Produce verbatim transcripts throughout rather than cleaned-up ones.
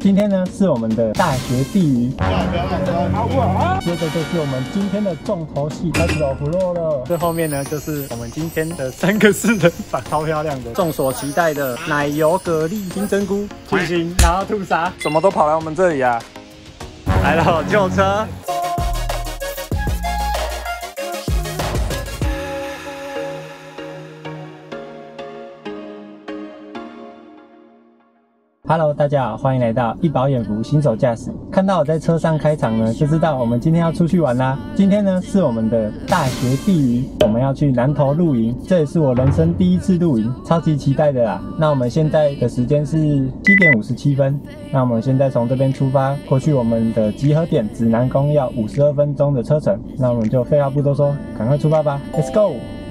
今天呢是我们的大学地鱼，接着就是我们今天的重头戏开始有腐肉了。最后面呢就是我们今天的三个四人房，超漂亮的，众所期待的奶油蛤蜊金针菇进行，然后吐沙，什么都跑来我们这里啊！来了，救车。 Hello， 大家好，欢迎来到一饱眼福新手驾驶。看到我在车上开场呢，就知道我们今天要出去玩啦。今天呢是我们的大学地鱼，我们要去南投露营，这也是我人生第一次露营，超级期待的啦。那我们现在的时间是七点五十七分，那我们现在从这边出发，过去我们的集合点指南宫要五十二分钟的车程，那我们就废话不多说，赶快出发吧 ，Let's go！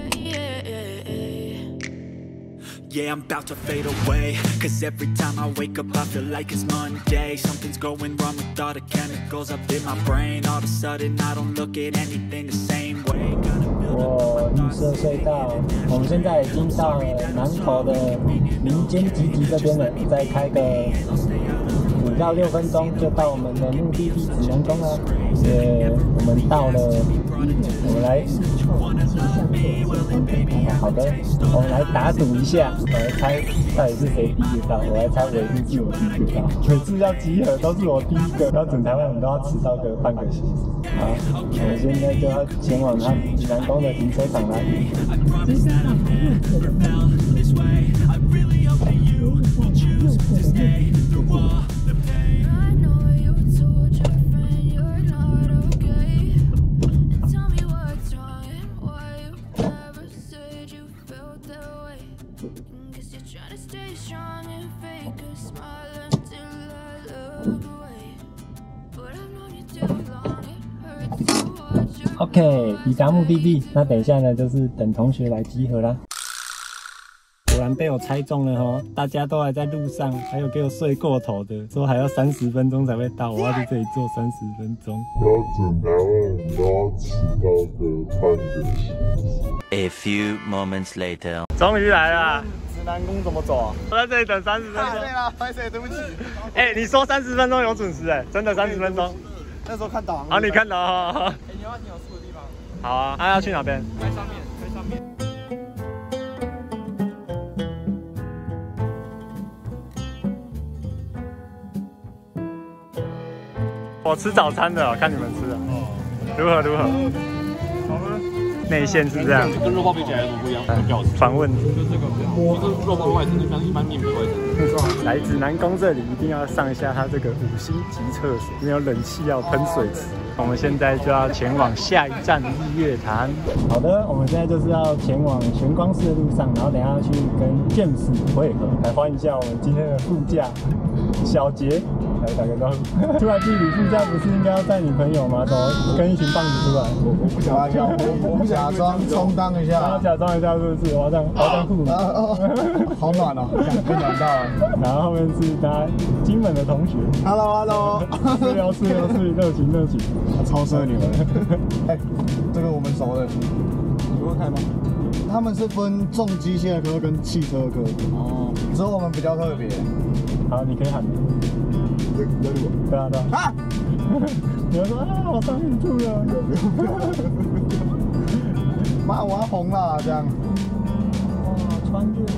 Yeah, I'm about to fade away. Cause every time I wake up, I feel like it's Monday. Something's going wrong with all the chemicals up in my brain. All of a sudden, I don't look at anything the same way. 我绿色隧道，我们现在已经到了南投的林间集集这边了，再开个五到六分钟就到我们的目的地指南宫了。呃，我们到了，我们来。 好的，我们来打赌一下，我来猜到底是谁第一个到。我来猜，我一定是我第一个到。每次要集合都是我第一个，然后整台湾人都要迟到个半个小时。好，我们现在就要前往他南宫的停车场啦。OK， 抵达目的地。那等一下呢，就是等同学来集合啦。果然被我猜中了哦！大家都还在路上，还有给我睡过头的，说还要三十分钟才会到，我要在这里坐三十分钟。 标准台湾人都要迟到个半个小时。 A few moments later， 终于来了。 指南宫怎么走啊？ 我在这里等三十分钟。 对啦，拍谁？对不起。 哎、欸，你说三十分钟有准时哎、欸，真的三十分钟。 那时候看导航。 好，你看导航。哎、 欸，你要你有住的地方。 好啊，啊要去哪边？ 开上面，开上面。 我吃早餐的，看你们吃的。哦。如何如何？好吗？内馅是这样。 跟肉包比起来有什么不一样？比较反问。 就是这个，就是肉包的外层，一般一般面皮外层。 来指南宫这里一定要上一下它这个五星级厕所，因为有冷气要喷水池。我们现在就要前往下一站日月潭。好的，我们现在就是要前往玄光寺的路上，然后等一下去跟 James 会合。来欢迎一下我们今天的副驾小杰，来打个招呼。突然地理副驾不是应该要带女朋友吗？怎么跟一群棒子出来？ 我不假装，我不假装充当一下， 要假装一下是不是？我要这样，我要这样酷。 好暖哦，被暖到了。 然后后面是大家金门的同学 ，Hello Hello， 是聊是聊是热情热情， 超适合你们。哎，这个我们熟的，你会开吗？他们是分重机械科跟汽车科。哦，所以我们比较特别。 好，你可以喊。 在在录。 对啊对啊。啊！你们说啊，我上印度了。 妈，我要红了这样。 哇，穿越。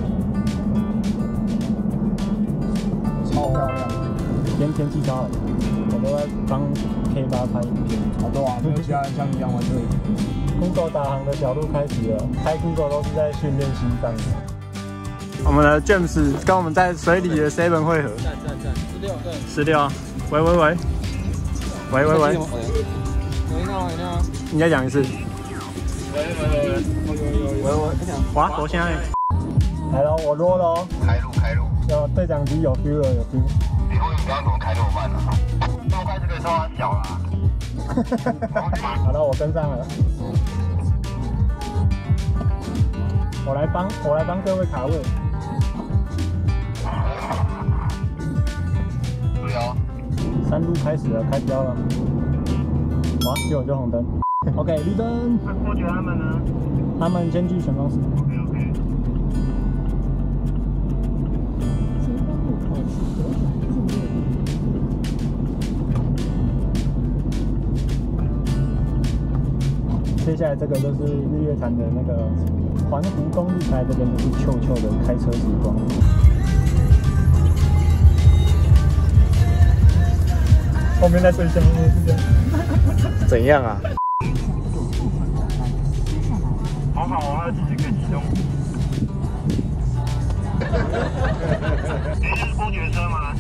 超漂亮！ 今天天气超好，我都在帮 K 八拍影片。 好多啊，没有其他人像你一样玩这里。 Google 导航的小路开始了，开 Google 都是在训练心脏。我们的 James 跟我们在水里的 Seven 会合。 站站站，十六对。 十六啊！喂喂喂！喂喂喂！ 喂，你好，你好。 你再讲一次。 喂喂喂喂喂喂喂！ 哇，我现在来了，我 roll 了哦。 开路开路。 有对讲机有 feel 了，有 feel。 以后你不要怎么开那么慢了，那么快就可以说它小了。 好了，我跟上了。我来帮，我来帮各位卡位。 注意哦。 山路开始了，开标了。哇，结果就红灯。OK， 绿灯。那过去他们呢？他们先去玄光寺。OK OK。 接下来这个就是日月潭的那个环湖公路，来这边就是秋秋的开车时光。后面在睡觉，是这样。怎样啊？ 好好，我要继续可以启动。你是公爵车吗？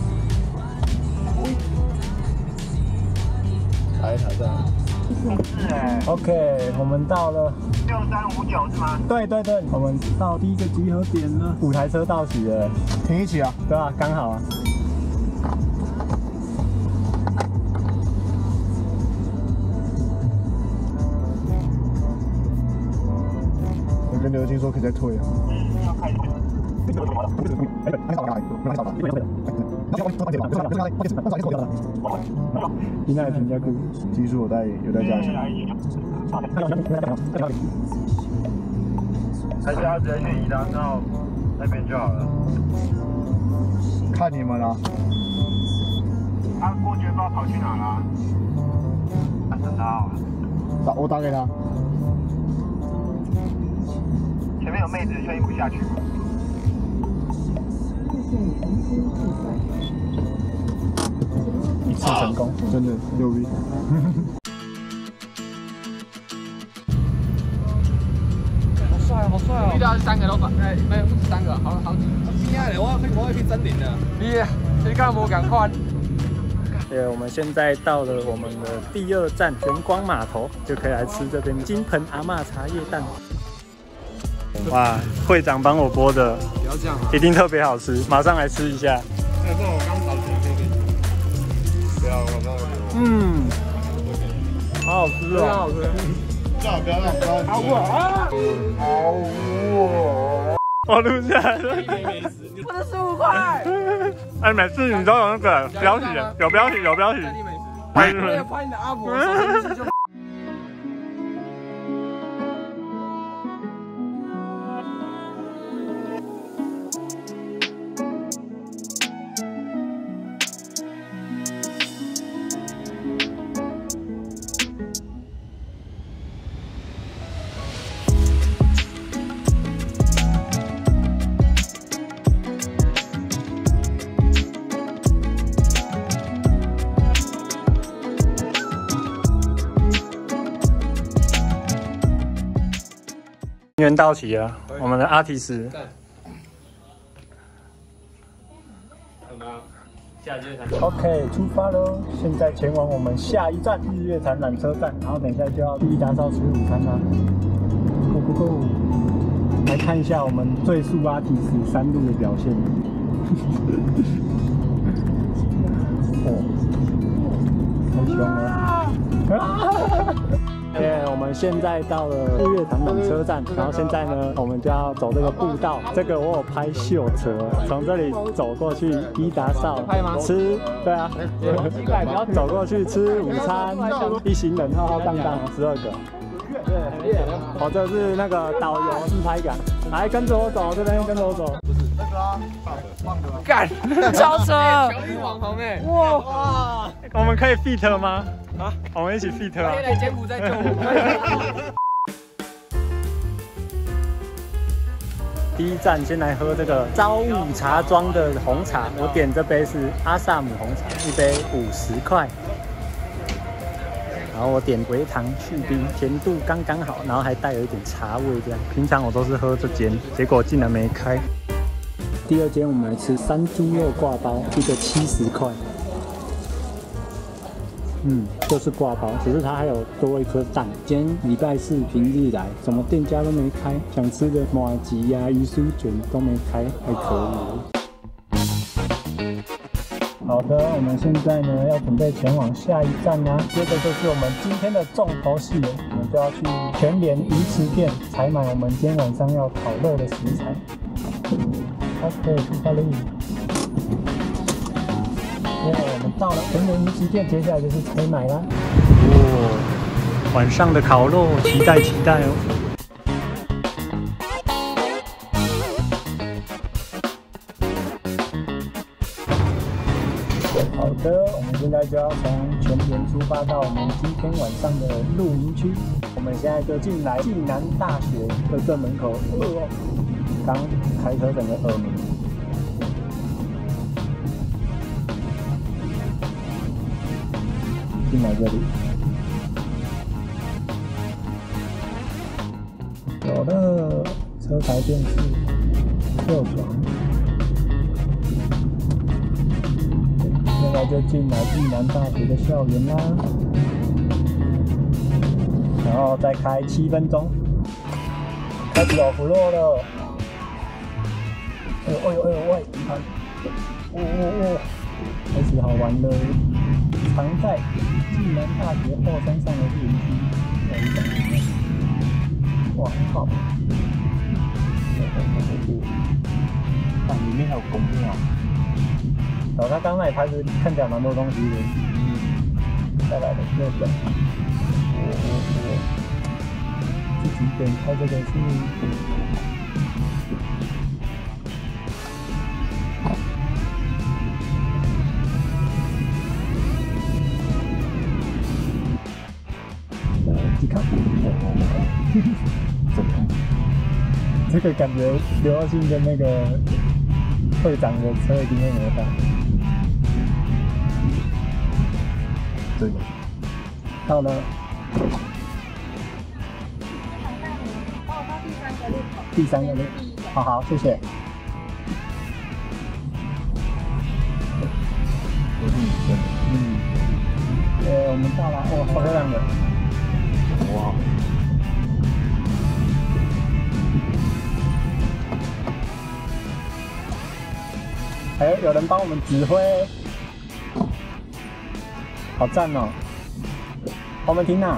查一查这样。 是哎。 OK， 我们到了。 六三五九是吗？ 对对对，我们到第一个集合点了，五台车到齐了， 停一起啊？ 对啊，刚好啊。 我跟刘金说可以再退啊。 要开动。 你那评价酷， 技术有待有待加强。 还是要直接去宜兰到那边就好了。 看你们啦。 他郭爵不知道跑去哪了。等他好了。 打我打给他。 前面有妹子确定不下去。 一次成功， 真的牛逼。 好帅哦，好帅哦！遇到三个都反，哎，没有不止三个，好好几。厉害了，我要我要去森林了。你你干嘛赶快？ 对，我们现在到了我们的第二站玄光码头，就可以来吃这边金盆阿嬷茶叶蛋。哇，会长帮我剥的， 不要这样啊！ 一定特别好吃，马上来吃一下。 那这我刚找钱可以给你。不要，我那个。嗯， 好好吃哦， 好吃。 最好不要让不要好不好？好我。 我录下来了。 我的十五块。 哎，每次你都有那个标题，有标题，有标题。 我也拍你的阿伯。 人员到齐了，我们的阿提斯。OK， 出发喽！现在前往我们下一站日月潭缆车站，然后等一下就要第一大道吃午餐啦。Go go go！ 来看一下我们最速阿提斯山路的表现。哦，太凶了！耶！ yeah, 我们现在到了日月潭缆车站，然后现在呢，我们就要走这个步道。这个我有拍秀车，从这里走过去伊达邵吃，对啊，走过去吃午餐，一行人浩浩荡荡十二个。哦，这是那个导游自拍杆，来跟着我走，这边跟着我走。 那个啊，放的放的。 干，超车！小女网红哎，哇哇！ 我们可以 feat 吗？啊，我们一起 feat 啊！ 来柬埔寨救我！ 第一站先来喝这个朝雾茶庄的红茶，我点这杯是阿萨姆红茶，一杯五十块。然后我点微糖去冰，甜度刚刚好，然后还带有一点茶味这样。平常我都是喝这间，结果竟然没开。第二间我们来吃山猪肉挂包，一个七十块。嗯，就是挂包，只是它还有多一颗蛋。今天礼拜四平日来，什么店家都没开，想吃的麻糬呀、鱼酥卷都没开，太可恶了。好的，我们现在呢要准备前往下一站啦、啊。接着就是我们今天的重头戏了，我们就要去全联鱼池店采买我们今天晚上要烤肉的食材。OK， 出发喽！耶，我们到了全联鱼池店，接下来就是采买啦。哦，晚上的烤肉，期待期待哦。好的，我们现在就要从全联出发到我们今天晚上的露营区。我们现在就进来暨南大学的正门口，哦，刚开车整个耳鸣。进来这里，有了车台电视、吊床。现在就进来暨南大学的校园啦，然后再开七分钟，开始有福落了。哎呦哎呦哎呦喂，你看，哦哦哦，开始好玩了。藏在暨南大学后山上的露营区，有一种，哇，很好。看里面还有公庙。然后他刚那里牌子看起来蛮多东西的，嗯，再来的右转，我我我自己点开这个是，来自己看，怎么样？这个感觉刘耀信跟那个会长的车一定会磨到。对，到了。第三个路口。好好，谢谢。嗯。呃，我们到了，哦，好漂亮的。哇。还有有人帮我们指挥，好赞哦！我们停哪？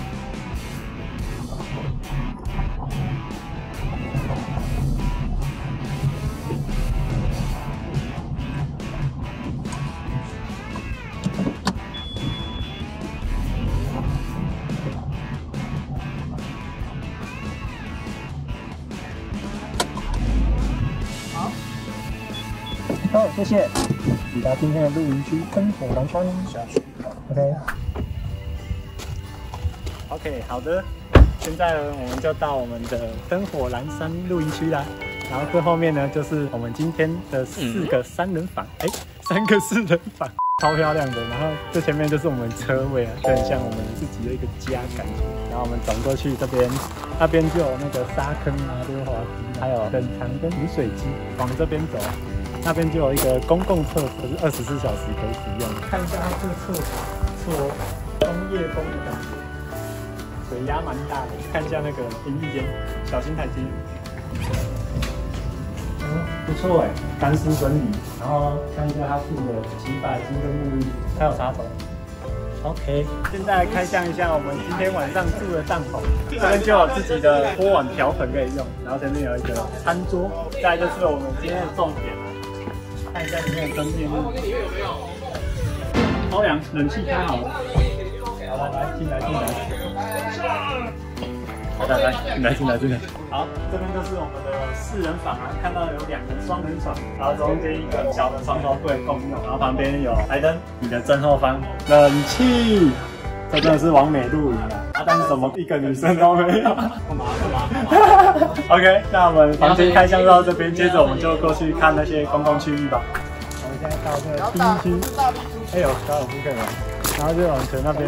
好，谢谢。抵达今天的露营区灯火阑珊。下去。OK。OK， 好的。现在呢，我们就到我们的灯火阑珊露营区啦。然后最后面呢，就是我们今天的四个三人房。哎、嗯，三个四人房，超漂亮的。然后这前面就是我们车位啊，就很像我们自己的一个家感觉。然后我们走过去这边，那边就有那个沙坑啊、溜滑梯，还有冷藏跟饮水机。往这边走。那边就有一个公共厕所，是二十四小时可以使用。看一下它这个厕所，做工业风的感觉，水压蛮大的。看一下那个淋浴间，小型台阶，嗯，不错哎，干湿分离。然后看一下它附的洗发精跟沐浴，还有插头。OK， 现在开箱一下我们今天晚上住的帐篷。这边就有自己的锅碗瓢盆可以用，然后前面有一个餐桌。再来就是我们今天的重点。看一下里面的灯面，超凉，冷气开好了。好，来来，进来进来。来来来，进来进来进来。好，这边就是我们的四人房啊，看到有两个双人床，然后中间一个小的床头柜共用，然后旁边有台灯，你的正后方冷气。这真的是完美露营啊！啊，但是怎么一个女生都没有？干嘛干嘛干嘛 ？OK， 那我们房间开箱到这边，接着我们就过去看那些公共区域吧。我们现在到这个第一区，哎呦，高尔夫可以玩，然后就往前那边，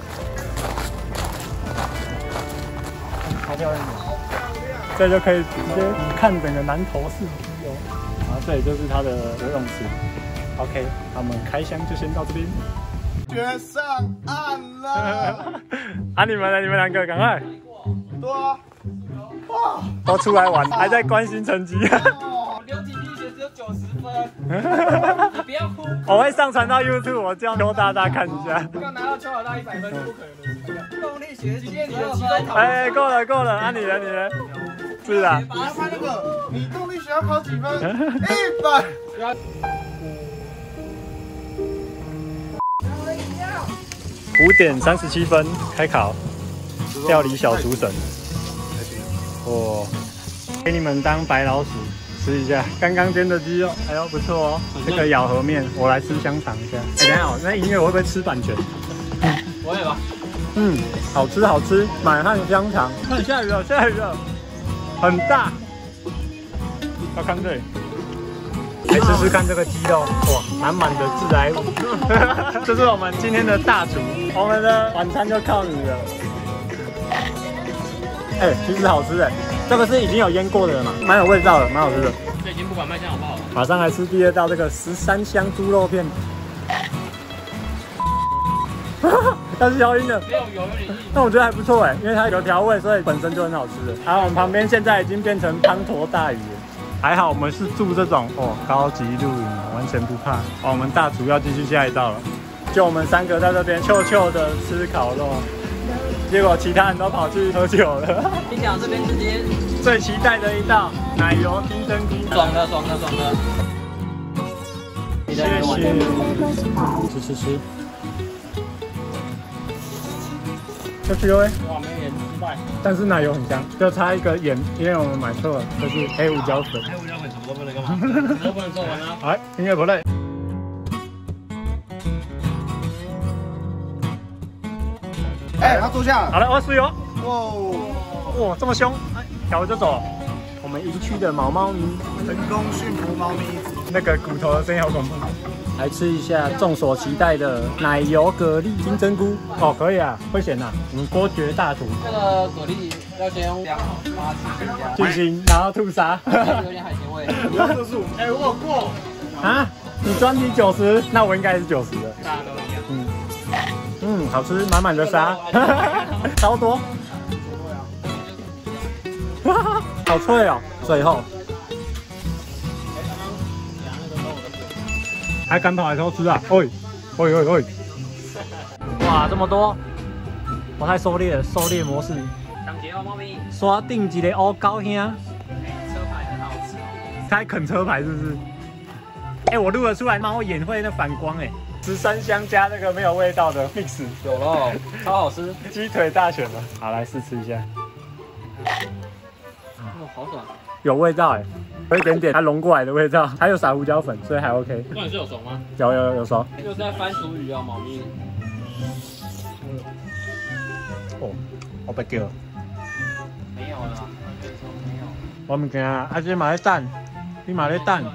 好漂亮！这就可以直接看整个南投市区哦。然后这里就是它的游泳池。OK， 那我们开箱就先到这边。 决上岸了！ 啊，你们呢？你们两个赶快！ 对啊，哇， 都出来玩，还在关心成绩。 哦，刘体力学只有九十分，你不要哭。 我会上传到 YouTube， 我叫邱大大看一下。 刚拿到邱老大一百分是不可能的。动力学今天你有期中考？ 哎，够了够了，啊你呢你呢？是啊。 把它拍那个，你动力学要考几分？一百。 五点三十七分开考，料理小厨神。我给你们当白老鼠， 吃一下刚刚煎的鸡肉，哎呦不错哦。这个咬合面，我来吃香肠一下。哎，等一下哦，那音乐我会不会吃版权？ 不会吧？ 嗯，好吃好吃，满汉香肠。看下雨了，下雨了，很大。要看这里。来试试看这个鸡肉，哇，满满的致癌物。这是我们今天的大厨，我们的晚餐就靠你了。哎、欸，其实好吃哎，这个是已经有腌过的了嘛，蛮有味道的，蛮好吃的。 这已经不管卖相好不好。 马上来吃第二道这个十三香猪肉片。但是消音的， 没有油有点硬。 但我觉得还不错哎，因为它有调味，所以本身就很好吃的。然后我们旁边现在已经变成滂沱大雨了。还好我们是住这种哦高级露营，完全不怕。哦，我们大厨要继续下一道了，就我们三个在这边臭臭的吃烤肉，结果其他人都跑去喝酒了。 你想这边直接最期待的一道奶油金针菇， 爽的爽的爽的。 谢谢，吃吃吃。这去了哎， 哇，没盐失败。 但是奶油很香，就差一个盐，因为我们买错了，就是黑胡椒粉。 黑胡椒粉什么都不能干嘛？什么都不能做完啊！ 来，音乐不累。 哎，他坐下了。 好了，我水哦。 哇哇，这么凶，哎，调就走了。我们营区的毛猫咪， 成功驯服猫咪。 那个骨头的声音好恐怖。来吃一下众所期待的奶油蛤蜊金针菇哦，可以啊，会咸呐。我们郭爵大厨， 这个蛤蜊要先用凉把它进行，然后吐沙， 有点海鲜味。 不要这数，哎，我有过啊，你专题九十，那我应该是九十的。 大家都一样。 嗯嗯，好吃，满满的沙，超多，好脆哦，最后。还敢跑来偷吃啊？喂，喂喂喂！哇，这么多！我太狩猎了，狩猎模式。 当节哦，猫咪。 刷定一个乌高兄。 车牌很好吃哦。 开啃车牌是不是？哎、欸，我录得出来，猫眼会那反光哎。十三香加那个没有味道的 mix， 有咯，超好吃。 鸡腿大全了，好来试吃一下。 哦，好爽。 有味道哎。有一点点它融过来的味道，还有撒胡椒粉，所以还 OK。 不然是有熟吗？ 有有有熟。 就是在番薯鱼哦，猫咪。 哦，我不叫。 没有了，没有。 我唔惊啊，阿姐买咧等，你买咧等。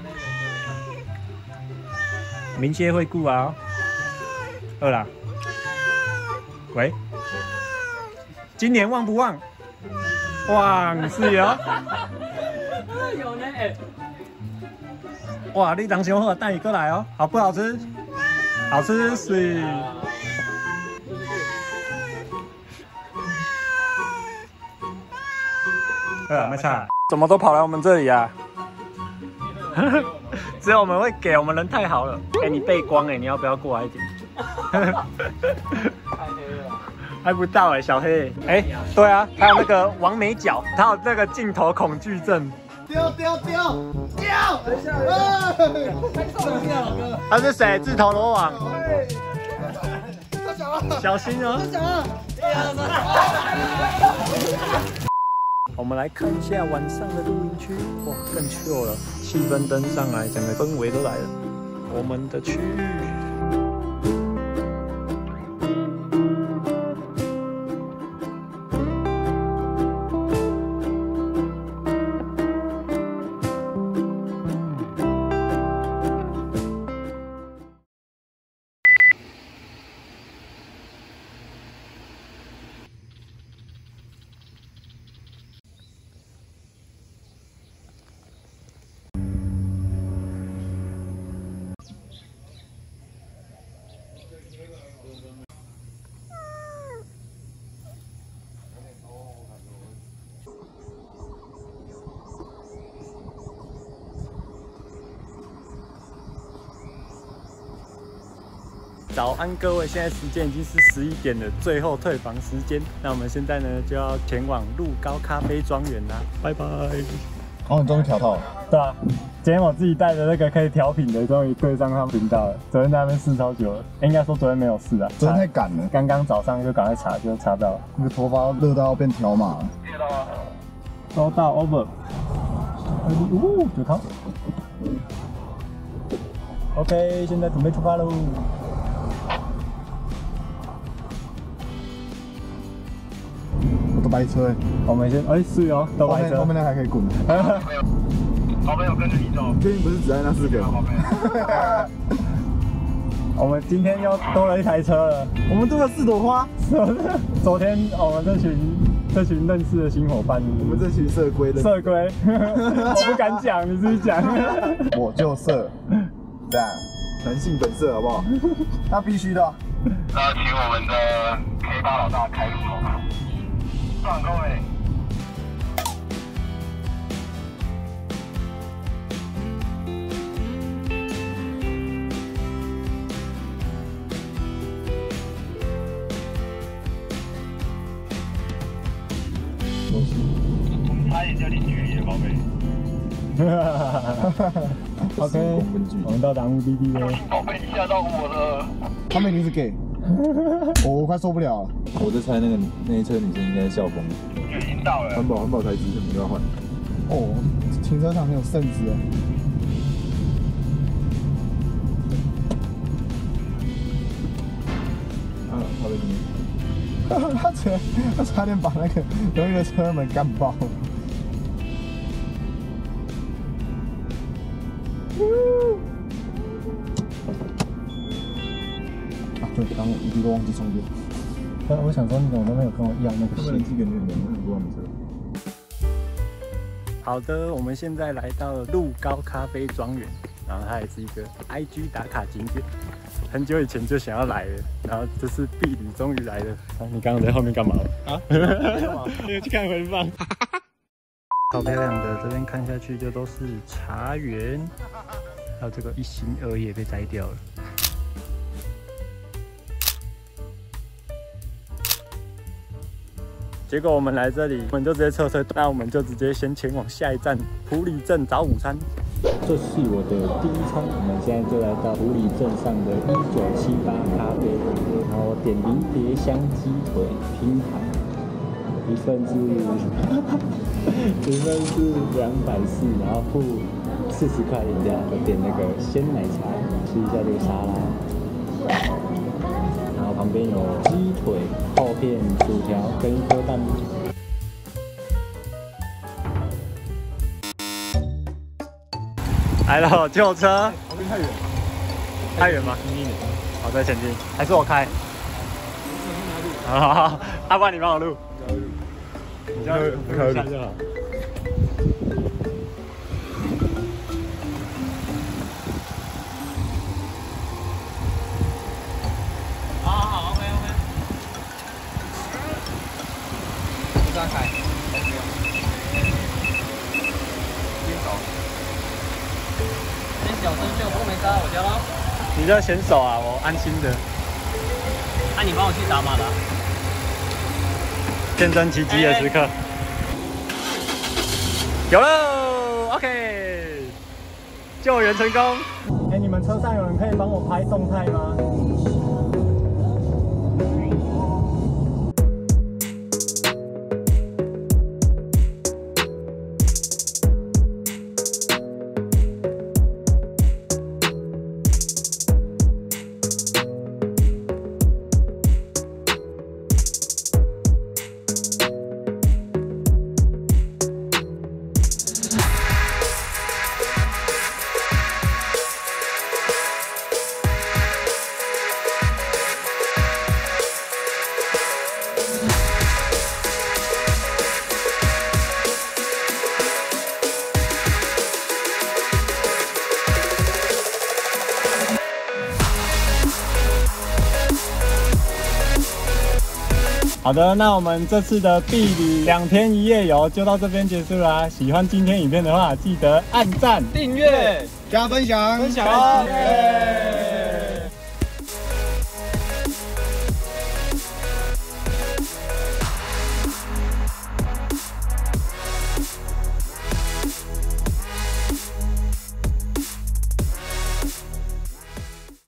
明天会顾啊。饿啦。喂。今年旺不旺？旺是哦。 有呢，哎， 哇，你人想好，带你过来哦，好不好吃？好吃是。呃，没差，怎么都跑来我们这里啊？只有我们会给，我们人太好了。哎、欸，你背光哎、欸，你要不要过来一点？ 太黑了， 拍不到哎、欸，小黑。哎、欸，对啊，还有那个王美角，他有那个镜头恐惧症。 丢丢丢丢！等一下，哎，太重要了。 他是谁？自投罗网。 他讲了， 小心哦。 他讲了。 我们来看一下晚上的露营区，哇，更 chill 了，气氛灯上来，整个氛围都来了。我们的区域。早安，各位！现在时间已经是十一点了，最后退房时间。那我们现在呢就要前往鹿高咖啡庄园啦，拜拜。 哦，你终于调到了。 对啊，今天我自己带的那个可以调频的，终于对上他们频道了。昨天在那边试超久了，应该说昨天没有试啊， 昨天太赶了。 刚刚早上就赶快查，就查到了。 那个头发热到要变条码了。 收到 over。 哦，九桃。OK， 现在准备出发喽。 我都白车哎， 我们先哎是哦，都白车， 后面那还可以滚。 宝贝，我跟着你走。 最近不是只爱那四个吗？ 宝贝。 我们今天又多了一台车了， 我们多了四朵花。 是不是？昨天我们这群这群认识的新伙伴， 我们这群色龟的色龟，我不敢讲，你自己讲。 我就色，这样，男性本色好不好？那必须的。 那请我们的 K 八老大开路喽。上各位。我们差一点就零距离了，宝贝。 OK， 我们到达目的地了。 宝贝，你吓到我了。 他们一定是 gay， 我我快受不了了。 我在猜那个那一车女生应该是校风。 已经到了。 环保环保材质什么都要换。 哦，停车场很有 sense 哎。 啊，好的你。 他差他差点把那个有一个车门干爆。啊，对，刚刚一滴都忘记充电。 但我想说，你怎么都没有跟我要那个他们人气感觉很浓，很多辆车。 好的，我们现在来到了鹿高咖啡庄园，然后它也是一个 I G 打卡景点。很久以前就想要来了，然后这次毕旅终于来了。啊、你刚刚在后面干嘛？啊？干嘛？因为去看回放。超漂亮的，这边看下去就都是茶园，还有这个一心二叶被摘掉了。结果我们来这里，我们就直接撤车，那我们就直接先前往下一站埔里镇找午餐。这是我的第一餐，我们现在就来到埔里镇上的一九七八咖啡，然后点离别香鸡腿拼盘，一份是一份是两百四，然后付四十块饮料，我点那个鲜奶茶，吃一下这个沙拉。然后旁边有鸡腿、厚片、薯条跟一颗蛋。来了，救车！ 旁边太远， 太远吗？近一点。好，再前进，还是我开？好好好，阿爸你帮我录。你叫录一下就好。 这样开，先走，先小声就都没杀我家喽。 你这选手啊，我安心的。 那、啊、你帮我去打马达。 见证奇迹的时刻，欸、有喽 ！OK， 救援成功。哎、欸，你们车上有人可以帮我拍动态吗？好的，那我们这次的毕旅两天一夜游就到这边结束啦。喜欢今天影片的话，记得按赞、 订阅、 加分享、 分享哦。